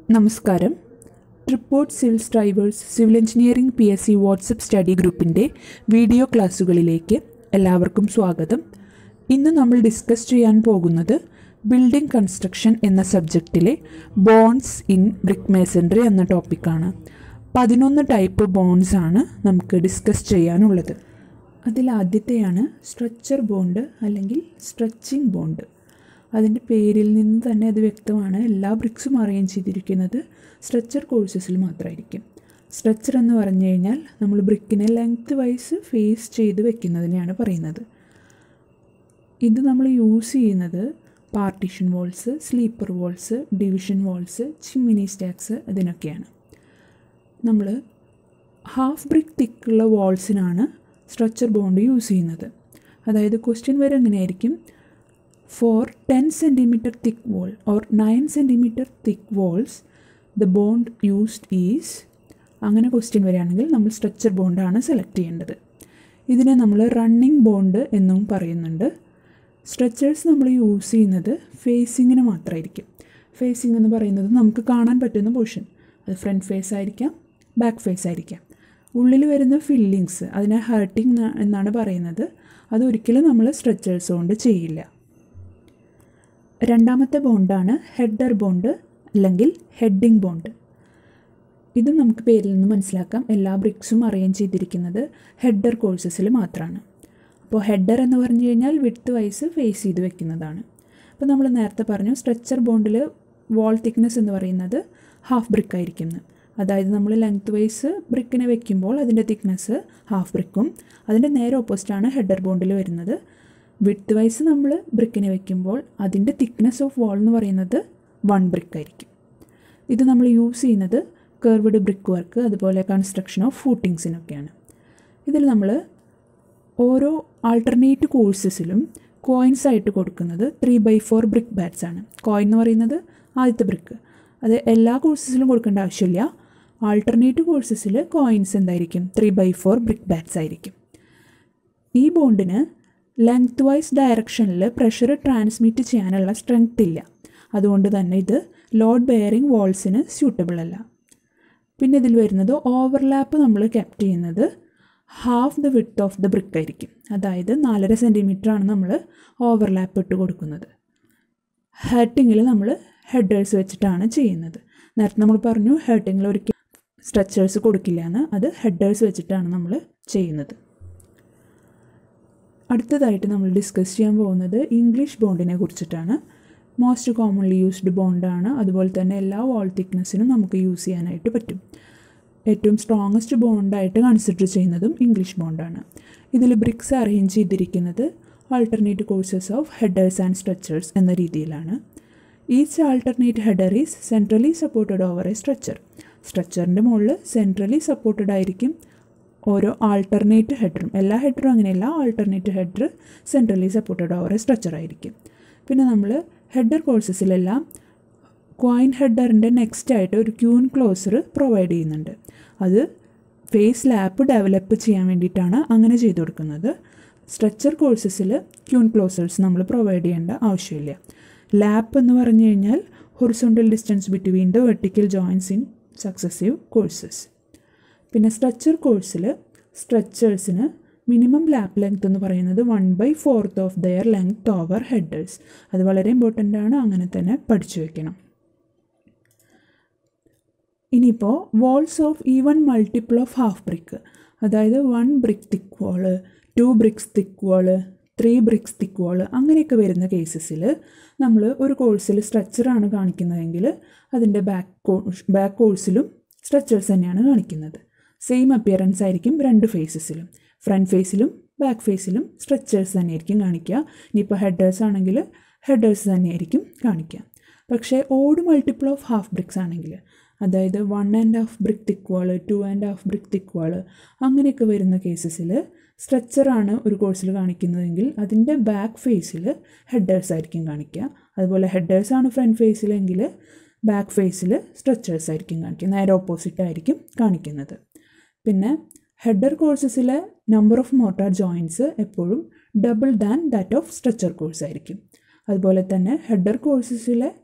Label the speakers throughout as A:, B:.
A: നമസ്കാരം. ട്രിപ്പോർട്ട് civil drivers civil engineering PSC WhatsApp study ഗ്രൂപ്പിൻ്റെ വീഡിയോ ക്ലാസ്സുകളിലേക്ക് എല്ലാവർക്കും സ്വാഗതം. ഇന്ന് നമ്മൾ ഡിസ്കസ് ചെയ്യാൻ പോകുന്നത് ബിൽഡിംഗ് കൺസ്ട്രക്ഷൻ എന്ന സബ്ജക്റ്റിലെ ബോൺസ് ഇൻ ബ്രിക്ക് മേസൺറി എന്ന ടോപ്പിക്കാണ്. 11 ടൈപ്പ് ബോൺസ് ആണ് നമുക്ക് ഡിസ്കസ് ചെയ്യാനുള്ളത്. അതിലാദ്യത്തെയാണ് സ്ട്രക്ചർ ബോണ്ട് അല്ലെങ്കിൽ സ്ട്രെച്ചിങ് ബോണ്ട്. അതിൻ്റെ പേരിൽ നിന്ന് തന്നെ അത് വ്യക്തമാണ്. എല്ലാ ബ്രിക്സും അറേഞ്ച് ചെയ്തിരിക്കുന്നത് സ്ട്രക്ചർ കോഴ്സസിൽ മാത്രമായിരിക്കും. സ്ട്രക്ചർ എന്ന് പറഞ്ഞു കഴിഞ്ഞാൽ നമ്മൾ ബ്രിക്കിനെ ലെങ്ത് വൈസ് ഫേസ് ചെയ്ത് വെക്കുന്നതിനെയാണ് പറയുന്നത്. ഇത് നമ്മൾ യൂസ് ചെയ്യുന്നത് partition walls, sleeper walls, division walls, chimney stacks ഇതിനൊക്കെയാണ്. നമ്മൾ ഹാഫ് ബ്രിക്ക് തിക്കുള്ള വാൾസിനാണ് സ്ട്രക്ചർ ബോണ്ട് യൂസ് ചെയ്യുന്നത്. അതായത് ക്വസ്റ്റ്യൻ വരെ എങ്ങനെയായിരിക്കും, For 10 cm thick wall or 9 cm thick walls, the bond used is അങ്ങനെ ക്വസ്റ്റ്യൻ വരികയാണെങ്കിൽ നമ്മൾ സ്ട്രക്ചർ ബോണ്ടാണ് സെലക്ട് ചെയ്യേണ്ടത്. ഇതിനെ നമ്മൾ റണ്ണിങ് ബോണ്ട് എന്നും പറയുന്നുണ്ട്. സ്ട്രക്ചേഴ്സ് നമ്മൾ യൂസ് ചെയ്യുന്നത് ഫേസിങ്ങിന് മാത്രമായിരിക്കും. ഫേസിംഗ് എന്ന് പറയുന്നത് നമുക്ക് കാണാൻ പറ്റുന്ന പോർഷൻ, അത് ഫ്രണ്ട് ഫേസ് ആയിരിക്കാം, ബാക്ക് ഫേസ് ആയിരിക്കാം. ഉള്ളിൽ വരുന്ന ഫില്ലിങ്സ് അതിനെ ഹേർട്ടിങ് എന്നാണ് പറയുന്നത്. അതൊരിക്കലും നമ്മൾ സ്ട്രക്ചേഴ്സ് കൊണ്ട് ചെയ്യില്ല. രണ്ടാമത്തെ ബോണ്ടാണ് ഹെഡർ ബോണ്ട് അല്ലെങ്കിൽ ഹെഡിങ് ബോണ്ട്. ഇത് നമുക്ക് പേരിൽ നിന്ന് മനസ്സിലാക്കാം. എല്ലാ ബ്രിക്സും അറേഞ്ച് ചെയ്തിരിക്കുന്നത് ഹെഡർ കോഴ്സസിൽ മാത്രമാണ്. അപ്പോൾ ഹെഡർ എന്ന് പറഞ്ഞു കഴിഞ്ഞാൽ വിഡ്ത്ത് വൈസ് ഫേസ് ചെയ്ത് വെക്കുന്നതാണ്. അപ്പോൾ നമ്മൾ നേരത്തെ പറഞ്ഞു സ്ട്രക്ചർ ബോണ്ടിൽ വാൾ തിക്നെസ് എന്ന് പറയുന്നത് ഹാഫ് ബ്രിക്ക് ആയിരിക്കും. അതായത് നമ്മൾ ലെങ്ത് വൈസ് ബ്രിക്കിനെ വെക്കുമ്പോൾ അതിൻ്റെ തിക്നെസ് ഹാഫ് ബ്രിക്കും, അതിൻ്റെ നേരെ ഓപ്പോസിറ്റാണ് ഹെഡർ ബോണ്ടിൽ വരുന്നത്. വിഡ്ത്ത് വൈസ് നമ്മൾ ബ്രിക്കിനെ വെക്കുമ്പോൾ അതിൻ്റെ തിക്നെസ് ഓഫ് വാൾ എന്ന് പറയുന്നത് 1 ബ്രിക്ക് ആയിരിക്കും. ഇത് നമ്മൾ യൂസ് ചെയ്യുന്നത് കർവ്ഡ് ബ്രിക്ക് വർക്ക്, അതുപോലെ കൺസ്ട്രക്ഷൻ ഓഫ് ഫൂട്ടിങ്സിനൊക്കെയാണ്. ഇതിൽ നമ്മൾ ഓരോ ആൾട്ടർനേറ്റ് കോഴ്സസിലും കോയിൻസ് ആയിട്ട് കൊടുക്കുന്നത് 3/4 ബ്രിക്ക് ബാറ്റ്സ് ആണ്. കോയിൻ എന്ന് പറയുന്നത് ആദ്യത്തെ ബ്രിക്ക്. അത് എല്ലാ കോഴ്സസിലും കൊടുക്കേണ്ട ആവശ്യമില്ല. ആൾട്ടർനേറ്റ് കോഴ്സസിൽ കോയിൻസ് എന്തായിരിക്കും, 3/4 ബ്രിക്ക് ബാറ്റ്സ് ആയിരിക്കും. ഈ ബോണ്ടിന് ലെങ്ത് വൈസ് ഡയറക്ഷനിൽ പ്രഷർ ട്രാൻസ്മിറ്റ് ചെയ്യാനുള്ള സ്ട്രെങ്ത് ഇല്ല. അതുകൊണ്ട് തന്നെ ഇത് ലോഡ് ബെയറിംഗ് വാൾസിന് സ്യൂട്ടബിൾ അല്ല. പിന്നെ ഇതിൽ വരുന്നത് ഓവർലാപ്പ് നമ്മൾ കെപ്റ്റ് ചെയ്യുന്നത് half the width of the brick ആയിരിക്കും. അതായത് 4.5 cm ആണ് നമ്മൾ ഓവർലാപ്പ് ഇട്ട് കൊടുക്കുന്നത്. ഹെർട്ടിങ്ങിൽ നമ്മൾ ഹെഡേഴ്സ് വെച്ചിട്ടാണ് ചെയ്യുന്നത്. നേരത്തെ നമ്മൾ പറഞ്ഞു ഹെർട്ടിങ്ങിൽ ഒരിക്കലും സ്ട്രക്ചേഴ്സ് കൊടുക്കില്ല എന്ന്. അത് ഹെഡേഴ്സ് വെച്ചിട്ടാണ് നമ്മൾ ചെയ്യുന്നത്. അടുത്തതായിട്ട് നമ്മൾ ഡിസ്കസ് ചെയ്യാൻ പോകുന്നത് ഇംഗ്ലീഷ് ബോണ്ടിനെ കുറിച്ചിട്ടാണ്. മോസ്റ്റ് കോമൺലി യൂസ്ഡ് ബോണ്ടാണ്. അതുപോലെ തന്നെ എല്ലാ വാൾ തിക്നെസ്സിനും നമുക്ക് യൂസ് ചെയ്യാനായിട്ട് പറ്റും. ഏറ്റവും സ്ട്രോങ്ങസ്റ്റ് ബോണ്ടായിട്ട് കൺസിഡർ ചെയ്യുന്നതും ഇംഗ്ലീഷ് ബോണ്ടാണ്. ഇതിൽ ബ്രിക്സ് അറേഞ്ച് ചെയ്തിരിക്കുന്നത് alternate courses of headers and stretchers എന്ന രീതിയിലാണ്. Each alternate header is centrally supported over a stretcher. സ്ട്രക്ചറിൻ്റെ മുകളിൽ സെൻട്രലി സപ്പോർട്ടഡ് ആയിരിക്കും ഓരോ ആൾട്ടർനേറ്റ് ഹെഡറും. എല്ലാ ഹെഡറും അങ്ങനെയല്ല, alternate header centrally supported over a stretcher ആയിരിക്കും. പിന്നെ നമ്മൾ ഹെഡർ കോഴ്സസിലെല്ലാം കോയിൻ ഹെഡറിൻ്റെ നെക്സ്റ്റ് ആയിട്ട് ഒരു ക്യൂൻ ക്ലോസർ പ്രൊവൈഡ് ചെയ്യുന്നുണ്ട്. അത് ഫേസ് ലാപ്പ് ഡെവലപ്പ് ചെയ്യാൻ വേണ്ടിയിട്ടാണ് അങ്ങനെ ചെയ്തു കൊടുക്കുന്നത്. സ്ട്രക്ചർ കോഴ്സസിൽ ക്യൂൻ ക്ലോസേഴ്സ് നമ്മൾ പ്രൊവൈഡ് ചെയ്യേണ്ട ആവശ്യമില്ല. ലാപ്പ് എന്ന് പറഞ്ഞു കഴിഞ്ഞാൽ horizontal distance between the vertical joints in successive courses. പിന്നെ സ്ട്രക്ചർ കോഴ്സിൽ സ്ട്രക്ചേഴ്സിന് മിനിമം ലാപ്പ് ലെങ്ത് എന്ന് പറയുന്നത് 1/4 of their length over headers. അത് വളരെ ഇമ്പോർട്ടൻ്റ് ആണ്, അങ്ങനെ തന്നെ പഠിച്ചു വെക്കണം. ഇനിയിപ്പോൾ walls of even multiple of half brick, അതായത് 1 brick thick wall, 2 bricks thick wall, 3 bricks thick wall അങ്ങനെയൊക്കെ വരുന്ന കേസസിൽ നമ്മൾ ഒരു കോഴ്സിൽ സ്ട്രക്ചറാണ് കാണിക്കുന്നതെങ്കിൽ അതിൻ്റെ ബാക്ക് കോഴ്സിലും സ്ട്രക്ചേഴ്സ് തന്നെയാണ് കാണിക്കുന്നത്. സെയിം അപ്പിയറൻസ് ആയിരിക്കും 2 ഫേസസിലും. ഫ്രണ്ട് ഫേസിലും ബാക്ക് ഫേസിലും സ്ട്രക്ചേഴ്സ് തന്നെയായിരിക്കും കാണിക്കുക. ഇനിയിപ്പോൾ ഹെഡേഴ്സ് ആണെങ്കിൽ ഹെഡേഴ്സ് തന്നെയായിരിക്കും കാണിക്കുക. പക്ഷേ odd multiple of half bricks ആണെങ്കിൽ, അതായത് 1.5 ബ്രിക്ക് തിക്ക് വാള്, 2.5 ബ്രിക്ക് തിക്ക് വാള് അങ്ങനെയൊക്കെ വരുന്ന കേസസിൽ സ്ട്രക്ചറാണ് ഒരു കോഴ്സിൽ കാണിക്കുന്നതെങ്കിൽ അതിൻ്റെ ബാക്ക് ഫേസിൽ ഹെഡേഴ്സ് ആയിരിക്കും കാണിക്കുക. അതുപോലെ ഹെഡേഴ്സാണ് ഫ്രണ്ട് ഫേസിലെങ്കിൽ ബാക്ക് ഫേസിൽ സ്ട്രക്ചേഴ്സ് ആയിരിക്കും കാണിക്കുക. നേരെ ഓപ്പോസിറ്റ് ആയിരിക്കും കാണിക്കുന്നത്. പിന്നെ ഹെഡർ കോഴ്സസിലെ നമ്പർ ഓഫ് മോട്ടാർ ജോയിൻറ്റ്സ് എപ്പോഴും double than that of stretcher course ആയിരിക്കും. അതുപോലെ തന്നെ ഹെഡർ കോഴ്സസിലെ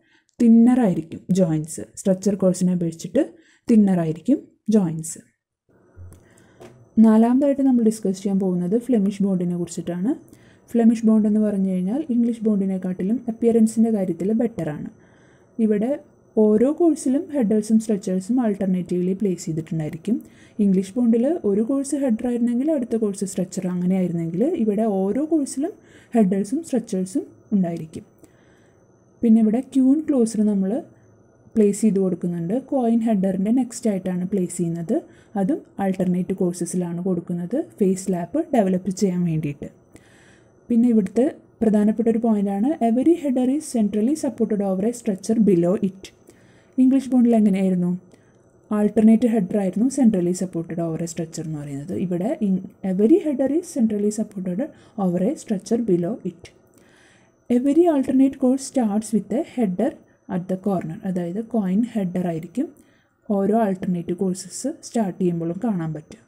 A: തിന്നറായിരിക്കും ജോയിൻസ്. സ്ട്രക്ചർ കോഴ്സിനെ അപേക്ഷിച്ചിട്ട് തിന്നറായിരിക്കും ജോയിൻസ്. നാലാമതായിട്ട് നമ്മൾ ഡിസ്കസ് ചെയ്യാൻ പോകുന്നത് ഫ്ലെമിഷ് ബോണ്ടിനെ കുറിച്ചിട്ടാണ്. ഫ്ലെമിഷ് ബോണ്ട് എന്ന് പറഞ്ഞു കഴിഞ്ഞാൽ ഇംഗ്ലീഷ് ബോണ്ടിനെക്കാട്ടിലും അപ്പിയറൻസിൻ്റെ കാര്യത്തിൽ ബെറ്ററാണ്. ഇവിടെ ഓരോ കോഴ്സിലും ഹെഡേഴ്സും സ്ട്രക്ചേഴ്സും ആൾട്ടർനേറ്റീവ്ലി പ്ലേസ് ചെയ്തിട്ടുണ്ടായിരിക്കും. ഇംഗ്ലീഷ് ബോണ്ടിൽ ഒരു കോഴ്സ് ഹെഡർ ആയിരുന്നെങ്കിൽ അടുത്ത കോഴ്സ് സ്ട്രക്ചർ, അങ്ങനെ ആയിരുന്നെങ്കിൽ ഇവിടെ ഓരോ കോഴ്സിലും ഹെഡേഴ്സും സ്ട്രക്ചേഴ്സും ഉണ്ടായിരിക്കും. പിന്നെ ഇവിടെ ക്യൂൻ ക്ലോസർ നമ്മൾ പ്ലേസ് ചെയ്ത് കൊടുക്കുന്നുണ്ട്. കോയിൻ ഹെഡറിൻ്റെ നെക്സ്റ്റ് ആയിട്ടാണ് പ്ലേസ് ചെയ്യുന്നത്. അതും ആൾട്ടർനേറ്റ് കോഴ്സസിലാണ് കൊടുക്കുന്നത്, ഫേസ് ലാപ്പ് ഡെവലപ്പ് ചെയ്യാൻ വേണ്ടിയിട്ട്. പിന്നെ ഇവിടുത്തെ പ്രധാനപ്പെട്ട ഒരു പോയിൻ്റാണ് every header is centrally supported over a stretcher below it. English ബോണ്ടിൽ എങ്ങനെയായിരുന്നു? ആൾട്ടർനേറ്റ് ഹെഡർ ആയിരുന്നു centrally supported over a stretcher എന്ന് പറയുന്നത്. ഇവിടെ every header is centrally supported over a stretcher below it. Every alternate course starts with a header at the corner. അതായത് quoin header ആയിരിക്കും ഓരോ alternative courses start ചെയ്യുമ്പോഴും കാണാൻ പറ്റും.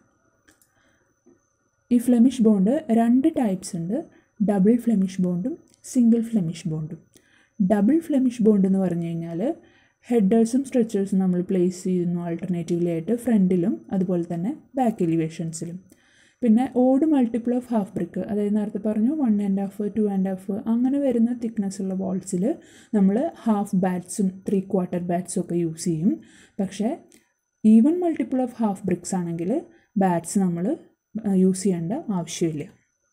A: ഈ ഫ്ലെമിഷ് ബോണ്ട് 2 ടൈപ്സ് ഉണ്ട്. ഡബിൾ ഫ്ലെമിഷ് ബോണ്ടും single Flemish ബോണ്ടും. Double Flemish bond എന്ന് പറഞ്ഞു കഴിഞ്ഞാൽ ഹെഡേഴ്സും സ്ട്രക്ചേഴ്സും നമ്മൾ പ്ലേസ് ചെയ്യുന്നു ആൾട്ടർനേറ്റീവ്ലി ആയിട്ട് ഫ്രണ്ടിലും അതുപോലെ തന്നെ ബാക്ക് എലിവേഷൻസിലും. പിന്നെ odd multiple of half brick, അതായത് നേരത്തെ പറഞ്ഞു 1.5, 2.5 അങ്ങനെ വരുന്ന തിക്നെസ് ഉള്ള വാൾസിൽ നമ്മൾ ഹാഫ് ബാറ്റ്സും 3/4 ബാറ്റ്സും ഒക്കെ യൂസ് ചെയ്യും. പക്ഷേ even multiple of half bricks ആണെങ്കിൽ ബാറ്റ്സ് നമ്മൾ യൂസ് ചെയ്യേണ്ട ആവശ്യമില്ല.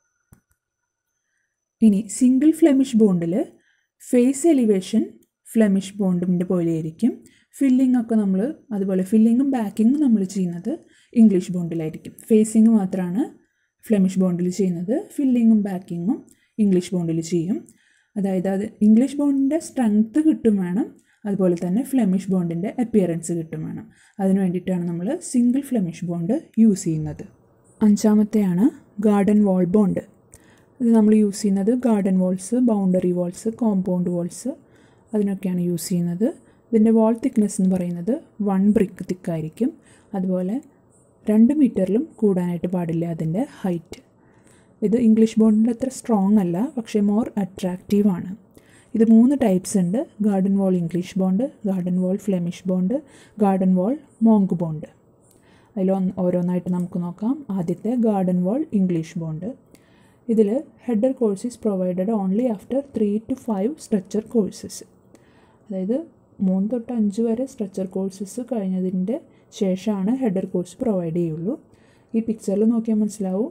A: ഇനി സിംഗിൾ ഫ്ലെമിഷ് ബോണ്ടിൽ ഫേസ് എലിവേഷൻ ഫ്ലെമിഷ് ബോണ്ടിൻ്റെ പോലെയായിരിക്കും. ഫില്ലിംഗ് ഒക്കെ നമ്മൾ അതുപോലെ ഫില്ലിങ്ങും ബാക്കിങ്ങും നമ്മൾ ചെയ്യുന്നത് ഇംഗ്ലീഷ് ബോണ്ടിലായിരിക്കും. ഫേസിങ് മാത്രമാണ് ഫ്ലെമിഷ് ബോണ്ടിൽ ചെയ്യുന്നത്, ഫില്ലിങ്ങും ബാക്കിങ്ങും ഇംഗ്ലീഷ് ബോണ്ടിൽ ചെയ്യും. അതായത് അത് ഇംഗ്ലീഷ് ബോണ്ടിൻ്റെ സ്ട്രെങ്ത്ത് കിട്ടും വേണം, അതുപോലെ തന്നെ ഫ്ലെമിഷ് ബോണ്ടിൻ്റെ അപ്പിയറൻസ് കിട്ടും വേണം. അതിന് വേണ്ടിയിട്ടാണ് നമ്മൾ സിംഗിൾ ഫ്ലെമിഷ് ബോണ്ട് യൂസ് ചെയ്യുന്നത്. 5-മത്തെയാണ് ഗാർഡൻ വാൾ ബോണ്ട്. ഇത് നമ്മൾ യൂസ് ചെയ്യുന്നത് garden walls, boundary walls, compound walls അതിനൊക്കെയാണ് യൂസ് ചെയ്യുന്നത്. ഇതിൻ്റെ വാൾ തിക്നെസ് എന്ന് പറയുന്നത് 1 ബ്രിക്ക് തിക്കായിരിക്കും. അതുപോലെ 2 മീറ്ററിലും കൂടാനായിട്ട് പാടില്ല അതിൻ്റെ ഹൈറ്റ്. ഇത് ഇംഗ്ലീഷ് ബോണ്ടിൻ്റെ അത്ര സ്ട്രോങ് അല്ല, പക്ഷേ മോർ അട്രാക്റ്റീവാണ്. ഇത് 3 ടൈപ്സ് ഉണ്ട്. Garden wall English bond, garden wall Flemish bond, garden wall monk bond. അതിൽ ഓരോന്നായിട്ട് നമുക്ക് നോക്കാം. ആദ്യത്തെ ഗാർഡൻ വാൾ ഇംഗ്ലീഷ് ബോണ്ട്. ഇതിൽ header course is provided only after 3 to 5 stretcher courses. അതായത് 3 തൊട്ട് 5 വരെ സ്ട്രക്ചർ കോഴ്സസ് കഴിഞ്ഞതിൻ്റെ ശേഷമാണ് ഹെഡർ കോഴ്സ് പ്രൊവൈഡ് ചെയ്യുള്ളൂ. ഈ പിക്ചറിൽ നോക്കിയാൽ മനസ്സിലാവും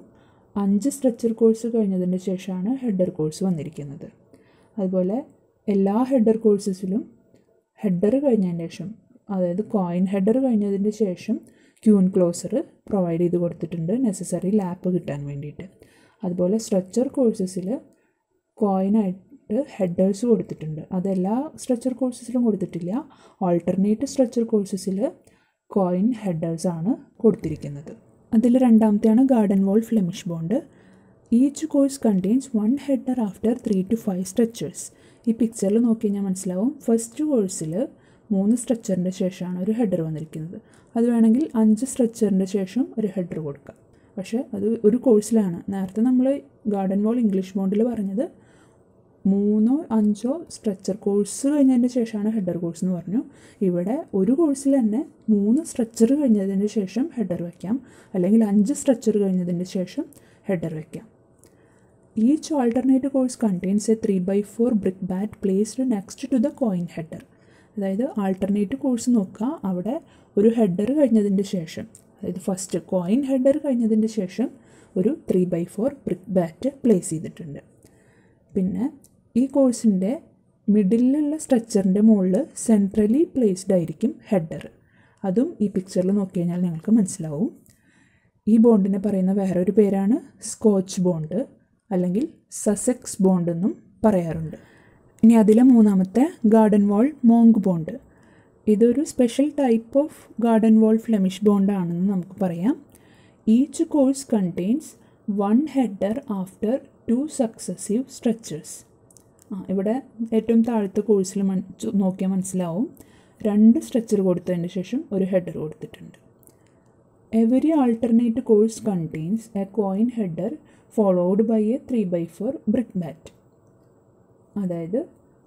A: 5 സ്ട്രക്ചർ കോഴ്സ് കഴിഞ്ഞതിൻ്റെ ശേഷമാണ് ഹെഡർ കോഴ്സ് വന്നിരിക്കുന്നത്. അതുപോലെ എല്ലാ ഹെഡർ കോഴ്സസിലും ഹെഡർ കഴിഞ്ഞതിന് ശേഷം, അതായത് കോയിൻ ഹെഡർ കഴിഞ്ഞതിൻ്റെ ശേഷം ക്യൂൻ ക്ലോസർ പ്രൊവൈഡ് ചെയ്ത് കൊടുത്തിട്ടുണ്ട് നെസസറി ലാപ്പ് കിട്ടാൻ വേണ്ടിയിട്ട്. അതുപോലെ സ്ട്രക്ചർ കോഴ്സസിൽ കോയിനായിട്ട് ഹെഡേഴ്സ് കൊടുത്തിട്ടുണ്ട്. അതെല്ലാ സ്ട്രക്ചർ കോഴ്സസിലും കൊടുത്തിട്ടില്ല. ആൾട്ടർനേറ്റ് സ്ട്രക്ചർ കോഴ്സസിൽ കോയിൻ ഹെഡേഴ്സാണ് കൊടുത്തിരിക്കുന്നത്. അതിൽ 2-മത്തെയാണ് garden wall Flemish bond. Each course contains 1 header after 3 to 5 stretchers. ഈ പിക്ചറിൽ നോക്കി കഴിഞ്ഞാൽ മനസ്സിലാവും ഫസ്റ്റ് കോഴ്സിൽ 3 സ്ട്രക്ചറിൻ്റെ ശേഷമാണ് ഒരു ഹെഡർ വന്നിരിക്കുന്നത്. അത് വേണമെങ്കിൽ 5 സ്ട്രക്ചറിൻ്റെ ശേഷം ഒരു ഹെഡർ കൊടുക്കാം. പക്ഷേ അത് ഒരു കോഴ്സിലാണ്. നേരത്തെ നമ്മൾ ഗാർഡൻ വാൾ ഇംഗ്ലീഷ് ബോണ്ടിൽ പറഞ്ഞത് 3 or 5 സ്ട്രക്ചർ കോഴ്സ് കഴിഞ്ഞതിന് ശേഷമാണ് ഹെഡർ കോഴ്സ് എന്ന് പറഞ്ഞു. ഇവിടെ ഒരു കോഴ്സിൽ തന്നെ 3 സ്ട്രക്ചർ കഴിഞ്ഞതിന് ശേഷം ഹെഡർ വയ്ക്കാം, അല്ലെങ്കിൽ 5 സ്ട്രക്ചർ കഴിഞ്ഞതിന് ശേഷം ഹെഡർ വയ്ക്കാം. Each alternate course contains a 3/4 brick bat placed next to the quoin header. അതായത് ആൾട്ടർനേറ്റ് കോഴ്സ് നോക്കുക, അവിടെ ഒരു ഹെഡർ കഴിഞ്ഞതിൻ്റെ ശേഷം, അതായത് ഫസ്റ്റ് കോയിൻ ഹെഡർ കഴിഞ്ഞതിൻ്റെ ശേഷം ഒരു 3/4 ബ്രിക്ക് ബാറ്റ് പ്ലേസ് ചെയ്തിട്ടുണ്ട്. പിന്നെ ഈ കോഴ്സിൻ്റെ മിഡിലുള്ള സ്ട്രക്ചറിൻ്റെ മുകളിൽ സെൻട്രലി പ്ലേസ്ഡ് ആയിരിക്കും ഹെഡർ. അതും ഈ പിക്ചറിൽ നോക്കി കഴിഞ്ഞാൽ നിങ്ങൾക്ക് മനസ്സിലാവും. ഈ ബോണ്ടിനെ പറയുന്ന വേറൊരു പേരാണ് സ്കോച്ച് ബോണ്ട് അല്ലെങ്കിൽ സസെക്സ് ബോണ്ട് എന്നും പറയാറുണ്ട്. ഇനി അതിലെ 3-മത്തെ ഗാർഡൻ വാൾ മോങ്ക് ബോണ്ട്. ഇതൊരു special type of garden wall Flemish ബോണ്ടാണെന്ന് നമുക്ക് പറയാം. Each course contains 1 header after 2 successive stretchers. ഇവിടെ ഏറ്റവും താഴത്തെ കോഴ്സിൽ നോക്കിയാൽ മനസ്സിലാവും 2 സ്ട്രക്ചർ കൊടുത്തതിന് ശേഷം ഒരു ഹെഡർ കൊടുത്തിട്ടുണ്ട്. Every alternate course contains a quoin header followed by a 3/4 brick bat. അതായത്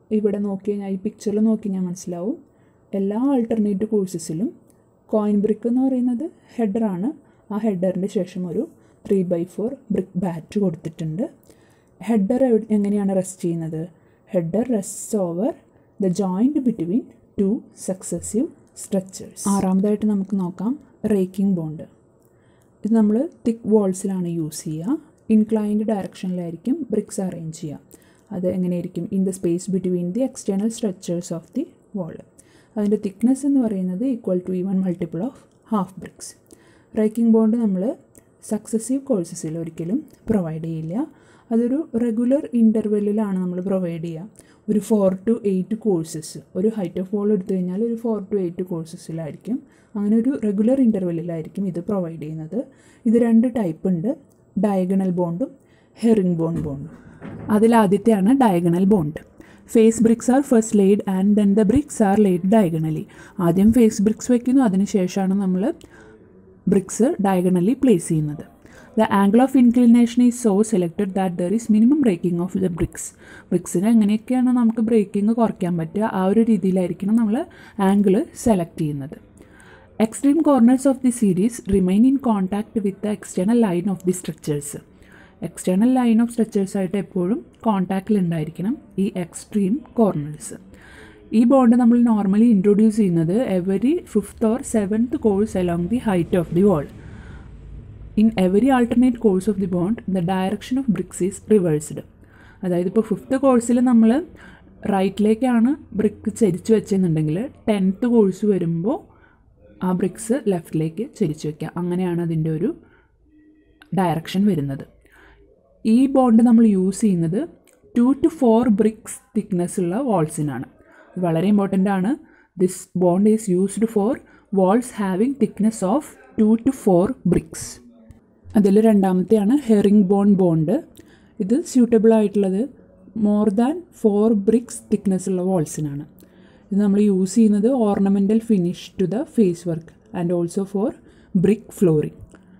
A: ഇവിടെ നോക്കി കഴിഞ്ഞാൽ ഈ പിക്ചറിൽ നോക്കി കഴിഞ്ഞാൽ മനസ്സിലാവും എല്ലാ ആൾട്ടർനേറ്റ് കോഴ്സസിലും കോയിൻ ബ്രിക്ക് എന്ന് പറയുന്നത് ഹെഡറാണ്. ആ ഹെഡറിൻ്റെ ശേഷം ഒരു 3/4 ബ്രിക്ക് ബാറ്റ് കൊടുത്തിട്ടുണ്ട്. ഹെഡർ എങ്ങനെയാണ് റെസ്റ്റ് ചെയ്യുന്നത്? Header rest over the joint between 2 successive stretchers. ആറാമതായിട്ട് നമുക്ക് നോക്കാം റേക്കിംഗ് ബോണ്ട്. ഇത് നമ്മൾ തിക്ക് വാൾസിലാണ് യൂസ് ചെയ്യുക. ഇൻക്ലൈൻഡ് ഡയറക്ഷനിലായിരിക്കും ബ്രിക്സ് അറേഞ്ച് ചെയ്യുക. അത് എങ്ങനെയായിരിക്കും? In the space between the external stretchers of the wall. അതിൻ്റെ തിക്നെസ് എന്ന് പറയുന്നത് equal to even multiple of half bricks. Raking bond നമ്മൾ സക്സസീവ് കോഴ്സസിൽ ഒരിക്കലും പ്രൊവൈഡ് ചെയ്യില്ല. അതൊരു റെഗുലർ ഇൻ്റർവെല്ലിലാണ് നമ്മൾ പ്രൊവൈഡ് ചെയ്യുക. ഒരു 4 to 8 കോഴ്സസ്, ഒരു ഹൈറ്റ് ഓഫ് വാൾ എടുത്തു കഴിഞ്ഞാൽ ഒരു 4 to 8 കോഴ്സസിലായിരിക്കും. അങ്ങനെ ഒരു റെഗുലർ ഇൻ്റർവെല്ലിലായിരിക്കും ഇത് പ്രൊവൈഡ് ചെയ്യുന്നത്. ഇത് 2 ടൈപ്പ് ഉണ്ട്, ഡയഗണൽ ബോണ്ടും ഹെറിംഗ് ബോണ്ടും. അതിലാദ്യത്തെയാണ് diagonal bond. Face bricks are first laid and then the bricks are laid diagonally. ആദ്യം ഫേസ് ബ്രിക്സ് വയ്ക്കുന്നു, അതിനുശേഷമാണ് നമ്മൾ ബ്രിക്സ് ഡയഗണലി പ്ലേസ് ചെയ്യുന്നത്. The angle of inclination is so selected that there is minimum breaking of the bricks. ബ്രിക്സിന് എങ്ങനെയൊക്കെയാണ് നമുക്ക് breaking കുറയ്ക്കാൻ പറ്റുക, ആ ഒരു രീതിയിലായിരിക്കണം നമ്മൾ ആംഗിൾ സെലക്ട് ചെയ്യുന്നത്. Extreme corners of the series remain in contact with the external line of the stretchers. External line of സ്ട്രക്ചേഴ്സായിട്ട് എപ്പോഴും കോൺടാക്റ്റിലുണ്ടായിരിക്കണം ഈ എക്സ്ട്രീം കോർണേഴ്സ്. ഈ ബോണ്ട് നമ്മൾ നോർമലി ഇൻട്രൊഡ്യൂസ് ചെയ്യുന്നത് every 5th or 7th course along the height of the wall. In every alternate course of the bond the direction of bricks is reversed. അതായത് ഇപ്പോൾ 5th കോഴ്സിൽ നമ്മൾ റൈറ്റിലേക്കാണ് ബ്രിക്ക് ചരിച്ച് വെച്ചെന്നുണ്ടെങ്കിൽ 10th course വരുമ്പോൾ ആ BRICS ലെഫ്റ്റിലേക്ക് ചരിച്ച് വയ്ക്കുക. അങ്ങനെയാണ് അതിൻ്റെ ഒരു ഡയറക്ഷൻ വരുന്നത്. ഈ ബോണ്ട് നമ്മൾ യൂസ് ചെയ്യുന്നത് 2 to 4 ബ്രിക്സ് തിക്നെസ് ഉള്ള വാൾസിനാണ്. ഇത് വളരെ ഇമ്പോർട്ടൻ്റ് ആണ്. This bond is used for walls having thickness of 2 to 4 bricks. അതിൽ രണ്ടാമത്തെയാണ് ഹെറിംഗ് ബോണ്ട്. ഇത് സ്യൂട്ടബിൾ ആയിട്ടുള്ളത് മോർ ദാൻ 4 ബ്രിക്സ് തിക്നെസ് ഉള്ള വാൾസിനാണ്. ഇത് നമ്മൾ യൂസ് ചെയ്യുന്നത് ornamental finish to the face work and also for brick flooring.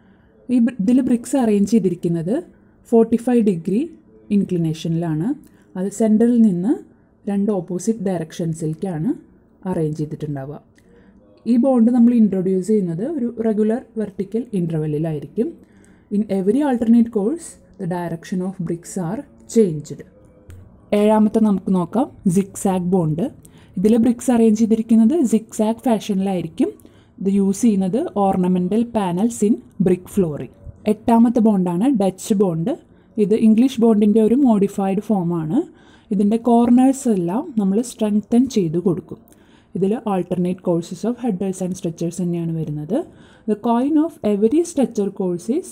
A: ഇതിൽ ബ്രിക്സ് അറേഞ്ച് ചെയ്തിരിക്കുന്നത് 45 ഡിഗ്രി ഇൻക്ലിനേഷനിലാണ്. അത് സെൻറ്ററിൽ നിന്ന് 2 ഓപ്പോസിറ്റ് ഡയറക്ഷൻസിലേക്കാണ് അറേഞ്ച് ചെയ്തിട്ടുണ്ടാവുക. ഈ ബോണ്ട് നമ്മൾ ഇൻട്രൊഡ്യൂസ് ചെയ്യുന്നത് ഒരു റെഗുലർ വെർട്ടിക്കൽ ഇൻ്റർവെല്ലിലായിരിക്കും. In every alternate course the direction of bricks are changed. ഏഴാമത്തെ നമുക്ക് നോക്കാം സിഗ്സാഗ് ബോണ്ട്. ഇതിൽ ബ്രിക്സ് അറേഞ്ച് ചെയ്തിരിക്കുന്നത് സിഗ്സാഗ് ഫാഷനിലായിരിക്കും. ഇത് യൂസ് ചെയ്യുന്നത് ornamental panels in brick flooring. എട്ടാമത്തെ ബോണ്ടാണ് ഡച്ച് ബോണ്ട്. ഇത് ഇംഗ്ലീഷ് ബോണ്ടിൻ്റെ ഒരു മോഡിഫൈഡ് ഫോമാണ്. ഇതിൻ്റെ കോർണേഴ്സ് എല്ലാം നമ്മൾ സ്ട്രെങ്തൻ ചെയ്ത് കൊടുക്കും. ഇതിൽ alternate courses of headers and stretchers തന്നെയാണ് വരുന്നത്. The quoin of every stretcher course is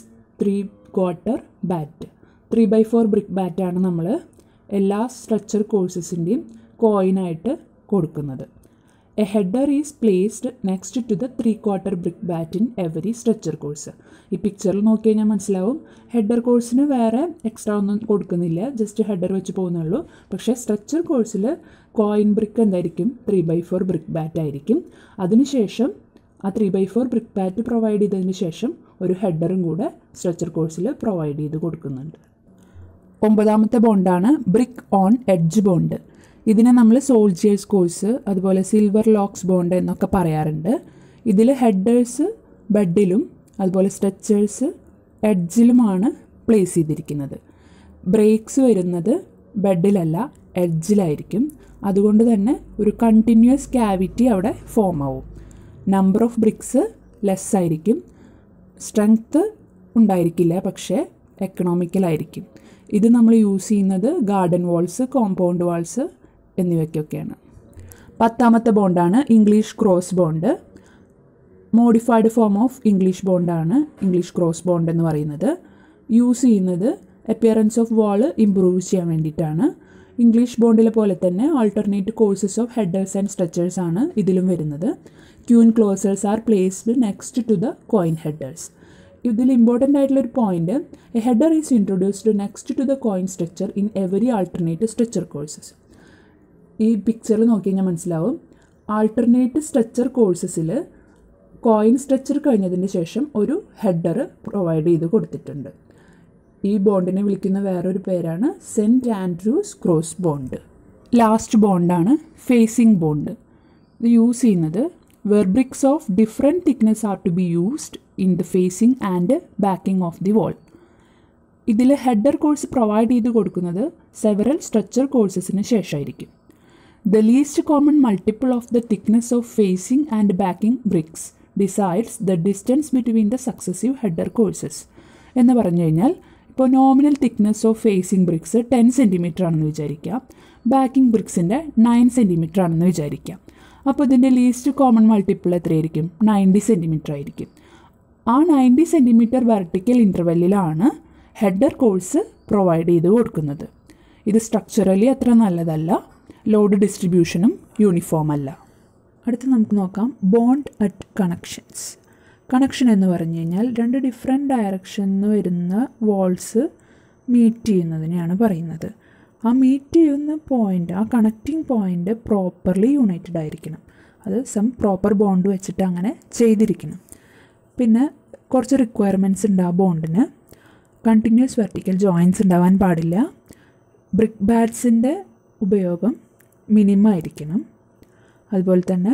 A: 3/4 bat. 3/4 brick ബാറ്റാണ് നമ്മൾ എല്ലാ സ്ട്രക്ചർ കോഴ്സസിൻ്റെയും കോയിനായിട്ട് കൊടുക്കുന്നത്. A header is placed next to the 3/4 brick bat in every stretcher course. ഈ പിക്ചറിൽ നോക്കി കഴിഞ്ഞാൽ മനസ്സിലാവും ഹെഡർ കോഴ്സിന് വേറെ എക്സ്ട്രാ ഒന്നും കൊടുക്കുന്നില്ല, ജസ്റ്റ് ഹെഡർ വെച്ച് പോകുന്നുള്ളൂ. പക്ഷേ സ്ട്രക്ചർ കോഴ്സിൽ കോയിൻ ബ്രിക്ക് എന്തായിരിക്കും? 3/4 ബ്രിക്ക് ബാറ്റ് ആയിരിക്കും. അതിനുശേഷം ആ 3/4 ബ്രിക്ക് ബാറ്റ് പ്രൊവൈഡ് ചെയ്തതിന് ശേഷം ഒരു ഹെഡറും കൂടെ സ്ട്രക്ചർ കോഴ്സിൽ പ്രൊവൈഡ് ചെയ്ത് കൊടുക്കുന്നുണ്ട്. ഒമ്പതാമത്തെ ബോണ്ടാണ് ബ്രിക്ക് ഓൺ എഡ്ജ് ബോണ്ട്. ഇതിനെ നമ്മൾ സോൾജിയേഴ്സ് കോഴ്സ്, അതുപോലെ സിൽവർ ലോക്സ് ബോണ്ട് എന്നൊക്കെ പറയാറുണ്ട്. ഇതിൽ ഹെഡേഴ്സ് ബെഡിലും അതുപോലെ സ്ട്രക്ചേഴ്സ് എഡ്ജിലുമാണ് പ്ലേസ് ചെയ്തിരിക്കുന്നത്. ബ്രേക്സ് വരുന്നത് ബെഡിലല്ല എഡ്ജിലായിരിക്കും. അതുകൊണ്ട് തന്നെ ഒരു കണ്ടിന്യൂസ് ക്യാവിറ്റി അവിടെ ഫോം ആവും. നമ്പർ ഓഫ് ബ്രിക്സ് ലെസ് ആയിരിക്കും, സ്ട്രെങ്ത്ത് ഉണ്ടായിരിക്കില്ല, പക്ഷേ എക്കണോമിക്കലായിരിക്കും. ഇത് നമ്മൾ യൂസ് ചെയ്യുന്നത് ഗാർഡൻ വാൾസ്, കോമ്പൗണ്ട് വാൾസ് എന്നിവയ്ക്കൊക്കെയാണ്. പത്താമത്തെ ബോണ്ടാണ് English cross bond. Modified form of English ബോണ്ടാണ് ഇംഗ്ലീഷ് ക്രോസ് ബോണ്ട് എന്ന് പറയുന്നത്. യൂസ് ചെയ്യുന്നത് അപ്പിയറൻസ് ഓഫ് വാൾ ഇംപ്രൂവ് ചെയ്യാൻ വേണ്ടിയിട്ടാണ്. ഇംഗ്ലീഷ് ബോണ്ടിലെ പോലെ തന്നെ alternate courses of headers and stretchers ആണ് ഇതിലും വരുന്നത്. Queen closers are placed next to the quoin headers. ഇതിൽ ഇമ്പോർട്ടൻ്റ് ആയിട്ടുള്ളൊരു point, a header is introduced next to the quoin stretcher in every alternate stretcher courses. ഈ പിക്ചറിൽ നോക്കി കഴിഞ്ഞാൽ മനസ്സിലാവും ആൾട്ടർനേറ്റ് സ്ട്രക്ചർ കോഴ്സസിൽ കോയിൻ സ്ട്രക്ചർ കഴിഞ്ഞതിന് ശേഷം ഒരു ഹെഡർ പ്രൊവൈഡ് ചെയ്ത് കൊടുത്തിട്ടുണ്ട്. ഈ ബോണ്ടിനെ വിളിക്കുന്ന വേറൊരു പേരാണ് saint Andrew's cross bond. Last ബോണ്ടാണ് ഫേസിംഗ് ബോണ്ട്. ഇത് യൂസ് ചെയ്യുന്നത് where bricks of different thickness are to be used in the facing and backing of the wall. ഇതിൽ ഹെഡർ കോഴ്സ് പ്രൊവൈഡ് ചെയ്ത് കൊടുക്കുന്നത് സെവറൽ സ്ട്രക്ചർ കോഴ്സസിന് ശേഷമായിരിക്കും. The least common multiple of the thickness of facing and backing bricks decides the distance between the successive header courses. എന്ന് പറഞ്ഞു കഴിഞ്ഞാൽ ഇപ്പോൾ nominal thickness of facing bricks 10 centimetre ആണെന്ന് വിചാരിക്കാം, backing ബ്രിക്സിൻ്റെ 9 centimetre ആണെന്ന് വിചാരിക്കാം. അപ്പോൾ ഇതിൻ്റെ ലീസ്റ്റ് കോമൺ മൾട്ടിപ്പിൾ എത്രയായിരിക്കും? 90 സെൻറ്റിമീറ്റർ ആയിരിക്കും. ആ 90 സെൻറ്റിമീറ്റർ വെർട്ടിക്കൽ ഇൻ്റർവെല്ലിലാണ് ഹെഡർ കോഴ്സ് പ്രൊവൈഡ് ചെയ്ത് കൊടുക്കുന്നത്. ഇത് സ്ട്രക്ചറലി അത്ര നല്ലതല്ല, ലോഡ് ഡിസ്ട്രിബ്യൂഷനും യൂണിഫോം അല്ല. അടുത്ത് നമുക്ക് നോക്കാം ബോണ്ട് അറ്റ് കണക്ഷൻസ്. കണക്ഷൻ എന്ന് പറഞ്ഞു കഴിഞ്ഞാൽ 2 ഡിഫറെൻറ്റ് ഡയറക്ഷനിൽ വരുന്ന വാൾസ് മീറ്റ് ചെയ്യുന്നതിനെയാണ് പറയുന്നത്. ആ മീറ്റ് ചെയ്യുന്ന പോയിൻ്റ്, ആ കണക്റ്റിംഗ് പോയിൻ്റ് പ്രോപ്പർലി യുണൈറ്റഡ് ആയിരിക്കണം. അത് പ്രോപ്പർ ബോണ്ട് വെച്ചിട്ട് അങ്ങനെ ചെയ്തിരിക്കണം. പിന്നെ കുറച്ച് റിക്വയർമെൻറ്റ്സ് ഉണ്ട് ആ ബോണ്ടിന്. കണ്ടിന്യൂസ് വെർട്ടിക്കൽ ജോയിൻറ്റ്സ് ഉണ്ടാവാൻ പാടില്ല. ബ്രിക്ക് ബാറ്റ്സിൻ്റെ ഉപയോഗം മിനിമം ആയിരിക്കണം. അതുപോലെ തന്നെ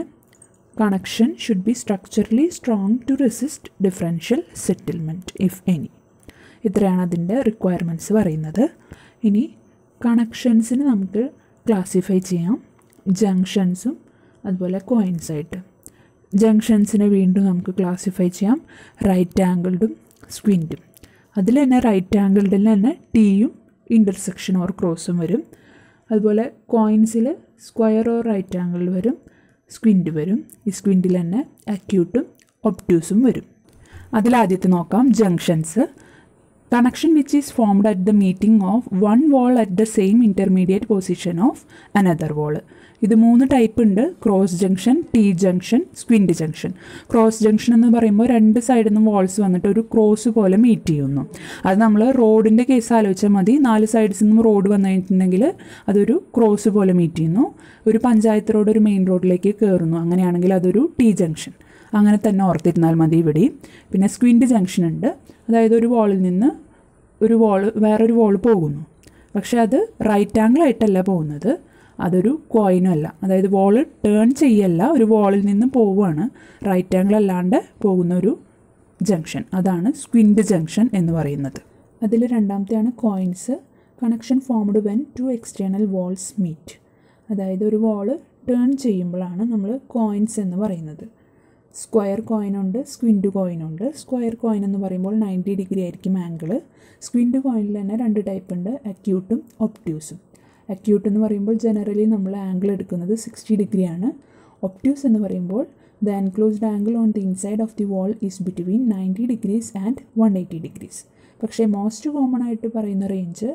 A: connection should be structurally strong to resist differential settlement if any. ഇത്രയാണ് അതിൻ്റെ റിക്വയർമെൻറ്റ്സ് പറയുന്നത്. ഇനി കണക്ഷൻസിന് നമുക്ക് ക്ലാസിഫൈ ചെയ്യാം ജംഗ്ഷൻസും അതുപോലെ കോയിൻസായിട്ട്. ജംഗ്ഷൻസിനെ വീണ്ടും നമുക്ക് ക്ലാസിഫൈ ചെയ്യാം റൈറ്റ് ആംഗിൾഡും സ്ക്വിൻറ്റും. അതിൽ തന്നെ റൈറ്റ് ആംഗിൾഡിൽ തന്നെ ടീയും ഇൻ്റർസെക്ഷൻ ഓർ ക്രോസും വരും. അതുപോലെ കോയിൻസിൽ സ്ക്വയർ ഓർ റൈറ്റ് ആംഗിൾ വരും, സ്ക്വിൻറ്റ് വരും. ഈ സ്ക്വിൻറ്റിൽ തന്നെ അക്യൂട്ടും ഒബ്റ്റ്യൂസും വരും. അതിലാദ്യത്തെ നോക്കാം junctions. Connection which is formed at the meeting of one wall at the same intermediate position of another wall. ഇത് 3 ടൈപ്പ് ഉണ്ട്: cross junction, T junction, squint junction. Cross junction എന്ന് പറയുമ്പോൾ 2 സൈഡിൽ നിന്നും വാൾസ് വന്നിട്ട് ഒരു ക്രോസ് പോലെ മീറ്റ് ചെയ്യുന്നു. അത് നമ്മൾ റോഡിൻ്റെ കേസ് ആലോചിച്ചാൽ മതി. 4 സൈഡ്സിൽ നിന്നും റോഡ് വന്നു കഴിഞ്ഞിട്ടുണ്ടെങ്കിൽ അതൊരു ക്രോസ് പോലെ മീറ്റ് ചെയ്യുന്നു. ഒരു പഞ്ചായത്ത് റോഡ് ഒരു മെയിൻ റോഡിലേക്ക് കയറുന്നു, അങ്ങനെയാണെങ്കിൽ അതൊരു ടീ ജംഗ്ഷൻ. അങ്ങനെ തന്നെ ഓർത്തിരുന്നാൽ മതി ഇവിടെ. പിന്നെ സ്ക്വിൻറ്റ് ജംഗ്ഷൻ ഉണ്ട്, അതായത് ഒരു വാളിൽ നിന്ന് ഒരു വേറൊരു വാൾ പോകുന്നു, പക്ഷേ അത് റൈറ്റ് ആംഗിൾ ആയിട്ടല്ല പോകുന്നത്, അതൊരു കോയിനും അല്ല. അതായത് വാൾ ടേൺ ചെയ്യല്ല, ഒരു വാളിൽ നിന്ന് പോവുകയാണ്, റൈറ്റ് ആംഗിൾ അല്ലാണ്ട് പോകുന്ന ഒരു ജംഗ്ഷൻ. അതാണ് സ്ക്വിൻറ്റ് ജംഗ്ഷൻ എന്ന് പറയുന്നത്. അതിൽ രണ്ടാമത്തെയാണ് quoins. Connection formed when 2 external walls meet. അതായത് ഒരു വാൾ ടേൺ ചെയ്യുമ്പോഴാണ് നമ്മൾ കോയിൻസ് എന്ന് പറയുന്നത്. സ്ക്വയർ കോയിനുണ്ട്, സ്ക്വിൻറ്റ് കോയിനുണ്ട്. സ്ക്വയർ കോയിൻ എന്ന് പറയുമ്പോൾ 90 ഡിഗ്രി ആയിരിക്കും ആംഗിൾ. സ്ക്വിൻറ്റ് കോയിനിൽ തന്നെ 2 ടൈപ്പ് ഉണ്ട്, അക്യൂട്ടും ഒബ്റ്റ്യൂസും. അക്യൂട്ട് എന്ന് പറയുമ്പോൾ ജനറലി നമ്മൾ ആംഗിൾ എടുക്കുന്നത് 60 ഡിഗ്രിയാണ്. ഒബ്റ്റ്യൂസ് എന്ന് പറയുമ്പോൾ the enclosed angle on the inside of the wall is between 90 degrees and 180 degrees. പക്ഷേ മോസ്റ്റ് കോമൺ ആയിട്ട് പറയുന്ന range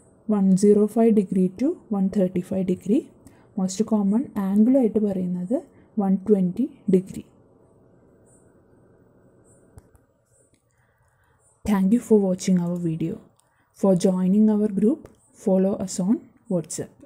A: 105 degree to 135 degree. Most common ആംഗിളായിട്ട് പറയുന്നത് 120 degree. Thank you for watching our video. For joining our group, follow us on WhatsApp.